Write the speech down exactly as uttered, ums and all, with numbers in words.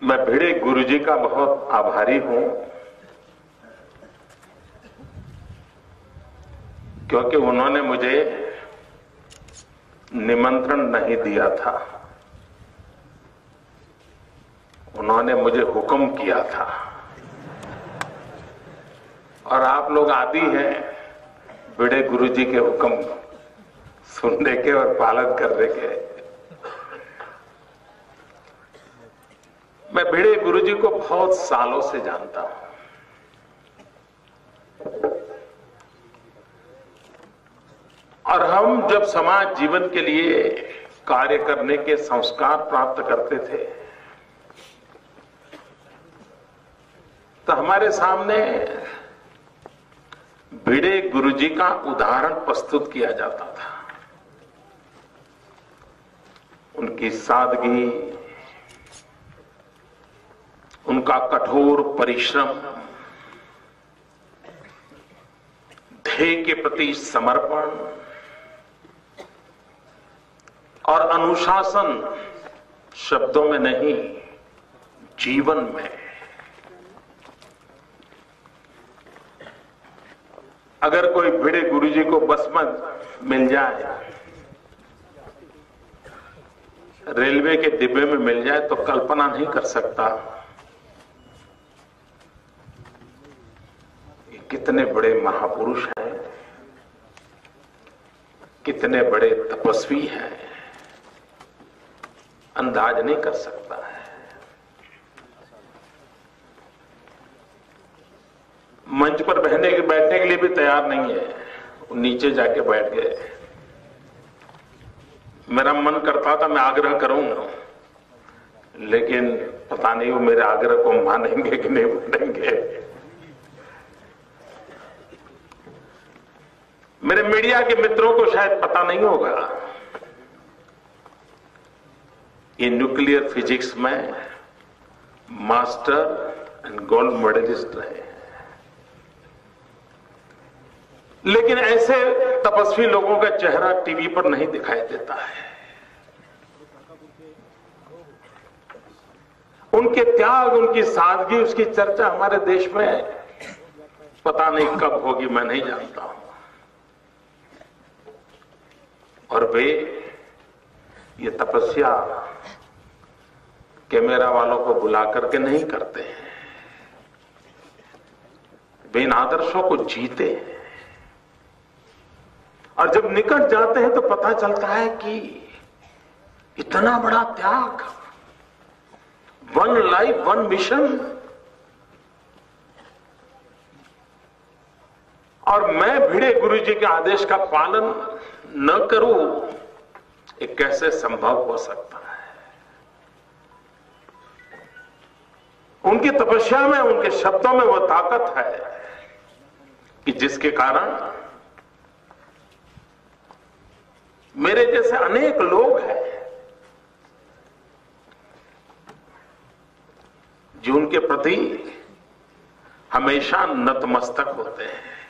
मैं भिड़े गुरुजी का बहुत आभारी हूं, क्योंकि उन्होंने मुझे निमंत्रण नहीं दिया था, उन्होंने मुझे हुक्म किया था। और आप लोग आदी हैं भिड़े गुरुजी के हुक्म सुनने के और पालन करने के। मैं भिड़े गुरुजी को बहुत सालों से जानता हूं। और हम जब समाज जीवन के लिए कार्य करने के संस्कार प्राप्त करते थे तो हमारे सामने भिड़े गुरुजी का उदाहरण प्रस्तुत किया जाता था। उनकी सादगी, उनका कठोर परिश्रम, ध्येय के प्रति समर्पण और अनुशासन शब्दों में नहीं, जीवन में। अगर कोई भिड़े गुरुजी को बस में मिल जाए, रेलवे के डिब्बे में मिल जाए तो कल्पना नहीं कर सकता कितने बड़े महापुरुष हैं, कितने बड़े तपस्वी हैं, अंदाज नहीं कर सकता है। मंच पर बहने के बैठने के लिए भी तैयार नहीं है, वो नीचे जाके बैठ गए। मेरा मन करता था मैं आग्रह करूं, लेकिन पता नहीं वो मेरे आग्रह को मानेंगे कि नहीं मानेंगे। मेरे मीडिया के मित्रों को शायद पता नहीं होगा, ये न्यूक्लियर फिजिक्स में मास्टर एंड गोल्ड मेडलिस्ट रहे। लेकिन ऐसे तपस्वी लोगों का चेहरा टीवी पर नहीं दिखाई देता है। उनके त्याग, उनकी सादगी, उसकी चर्चा हमारे देश में पता नहीं कब होगी, मैं नहीं जानता हूं। और वे ये तपस्या कैमरा वालों को बुला करके नहीं करते हैं, वे इन आदर्शों को जीते हैं। और जब निकट जाते हैं तो पता चलता है कि इतना बड़ा त्याग, वन लाइफ वन मिशन। और मैं भिड़े गुरुजी के आदेश का पालन न करूं, ये कैसे संभव हो सकता है। उनकी तपस्या में, उनके शब्दों में वो ताकत है कि जिसके कारण मेरे जैसे अनेक लोग हैं जो उनके प्रति हमेशा नतमस्तक होते हैं।